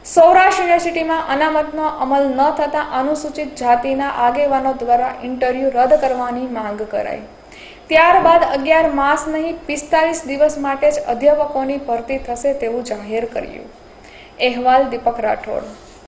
સૌરાષ્ટ્ર યુનિવર્સિટીમાં અનામતનો અમલ ન થતા અનુસૂચિત જાતિના આગેવાનો દ્વારા ઇન્ટરવ્યૂ રદ કરવાની માંગ કરાઈ। ત્યારબાદ 11 માસ નહીં 45 દિવસ માટે જ અધ્યાપકોની ભરતી થશે તેવું જાહેર કર્યું। અહેવાલ દીપક રાઠોડ।